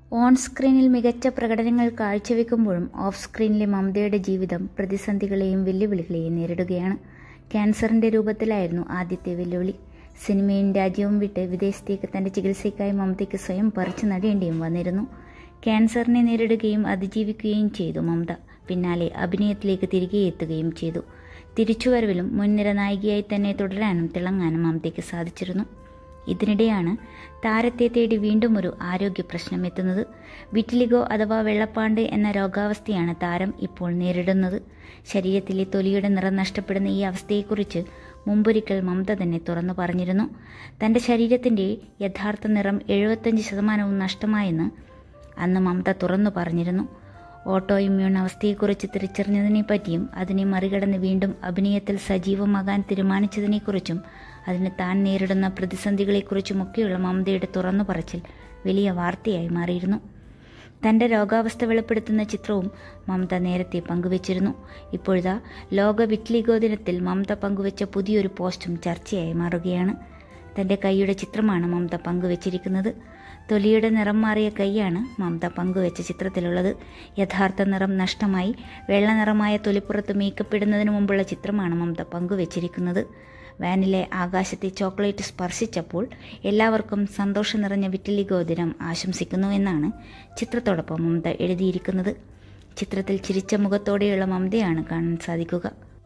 On സ്ക്രീനിൽ മികച്ച പ്രകടനങ്ങൾ കാഴ്ചവെക്കുമ്പോഴും ഓഫ് സ്ക്രീനിലെ മമതയുടെ ജീവിതം പ്രതിസന്ധികളെയും വെല്ലുവിളികളെയും നേരിടുകയാണ്. ക്യാൻസറിന്റെ രൂപത്തിലായിരുന്നു ആദ്യത്തെ വെല്ലുവിളി. സിനിമയും രാജ്യവും വിട്ട് വിദേശത്തേക്ക് തന്റെ ചികിത്സയ്ക്കായി മമതയ്ക്ക് സ്വയം പറിച്ചു നടേണ്ടിയും വന്നിരുന്നു. ക്യാൻസറിനെ നേരിടുകയും അതിജീവിക്കുകയും ചെയ്തു മമത. പിന്നാലെ അഭിനയത്തിലേക്ക് തിരികെ എത്തുകയും ചെയ്തു. തിരിച്ചുവരവിലും മുൻനിര നായികയായി തന്നെ തുടരാനും തിളങ്ങാനും മമതയ്ക്ക് സാധിച്ചിരുന്നു. ഇതിനിടെയാണ് താരത്തെ തേടി വീണ്ടും ഒരു ആരോഗ്യ പ്രശ്നം എത്തുന്നത്. വിറ്റിലിഗോ അഥവാ വെള്ളപ്പാണ്ട് എന്ന രോഗാവസ്ഥയാണ് താരം ഇപ്പോൾ നേരിടുന്നത്. ശരീരത്തിലെ തൊലിയുടെ നിറം നഷ്ടപ്പെടുന്ന ഈ അവസ്ഥയെക്കുറിച്ച് മുമ്പൊരിക്കൽ മമത തന്നെ തുറന്നു പറഞ്ഞിരുന്നു. തൻ്റെ ശരീരത്തിൻ്റെ യഥാർത്ഥ നിറം 75% നഷ്ടമായെന്ന് അന്ന് മമത തുറന്നു പറഞ്ഞിരുന്നു. ഓട്ടോ ഇമ്മ്യൂൺ അവസ്ഥയെക്കുറിച്ച് തിരിച്ചറിഞ്ഞതിനെ പറ്റിയും അതിനെ മറികടന്ന് വീണ്ടും അഭിനയത്തിൽ സജീവമാകാൻ തീരുമാനിച്ചതിനെക്കുറിച്ചും അതിന് താൻ നേരിടുന്ന പ്രതിസന്ധികളെക്കുറിച്ചുമൊക്കെയുള്ള മമതയുടെ തുറന്നു പറച്ചിൽ വലിയ വാർത്തയായി മാറിയിരുന്നു. തൻ്റെ രോഗാവസ്ഥ വെളിപ്പെടുത്തുന്ന ചിത്രവും മമത നേരത്തെ പങ്കുവച്ചിരുന്നു. ഇപ്പോഴത്തെ ലോക വിറ്റ്ലിഗോ ദിനത്തിൽ മമത പങ്കുവച്ച പുതിയൊരു പോസ്റ്റും ചർച്ചയായി മാറുകയാണ്. തൻ്റെ കൈയുടെ ചിത്രമാണ് മമത പങ്കുവച്ചിരിക്കുന്നത്. തൊലിയുടെ നിറം മാറിയ കൈയാണ് മമത പങ്കുവെച്ച ചിത്രത്തിലുള്ളത്. യഥാർത്ഥ നിറം നഷ്ടമായി വെള്ള നിറമായ തൊലിപ്പുറത്ത് മേക്കപ്പ് ഇടുന്നതിന് മുമ്പുള്ള ചിത്രമാണ് മമത പങ്കുവച്ചിരിക്കുന്നത്. വാനിലെ ആകാശത്തെ ചോക്ലേറ്റ് സ്പർശിച്ചപ്പോൾ എല്ലാവർക്കും സന്തോഷം നിറഞ്ഞ വിറ്റ്ലിഗോ ദിനം ആശംസിക്കുന്നു എന്നാണ് ചിത്രത്തോടൊപ്പം മമത എഴുതിയിരിക്കുന്നത്. ചിത്രത്തിൽ ചിരിച്ച മുഖത്തോടെയുള്ള മമതയാണ് കാണാൻ സാധിക്കുക.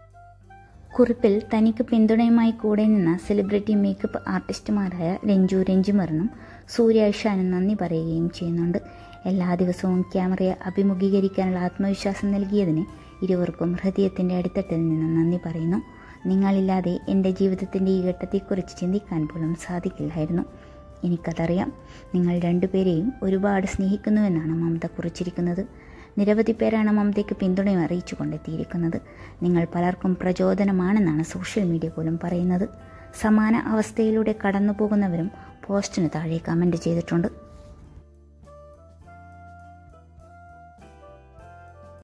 കുറിപ്പിൽ തനിക്ക് പിന്തുണയുമായി കൂടെ നിന്ന സെലിബ്രിറ്റി മേക്കപ്പ് ആർട്ടിസ്റ്റുമാരായ രഞ്ജു രഞ്ജിമറിനും സൂര്യ ഇഷാനും നന്ദി പറയുകയും ചെയ്യുന്നുണ്ട്. എല്ലാ ദിവസവും ക്യാമറയെ അഭിമുഖീകരിക്കാനുള്ള ആത്മവിശ്വാസം നൽകിയതിന് ഇരുവർക്കും ഹൃദയത്തിൻ്റെ അടിത്തട്ടിൽ നിന്ന് നന്ദി പറയുന്നു. നിങ്ങളില്ലാതെ എൻ്റെ ജീവിതത്തിൻ്റെ ഈ ഘട്ടത്തെക്കുറിച്ച് ചിന്തിക്കാൻ പോലും സാധിക്കില്ലായിരുന്നു. എനിക്കതറിയാം. നിങ്ങൾ രണ്ടുപേരെയും ഒരുപാട് സ്നേഹിക്കുന്നുവെന്നാണ് മമത കുറിച്ചിരിക്കുന്നത്. നിരവധി പേരാണ് മമതയ്ക്ക് പിന്തുണയും അറിയിച്ചു കൊണ്ടെത്തിയിരിക്കുന്നത്. നിങ്ങൾ പലർക്കും പ്രചോദനമാണെന്നാണ് സോഷ്യൽ മീഡിയ പോലും പറയുന്നത്. സമാന അവസ്ഥയിലൂടെ കടന്നു പോകുന്നവരും പോസ്റ്റിന് താഴെ കമൻറ്റ് ചെയ്തിട്ടുണ്ട്.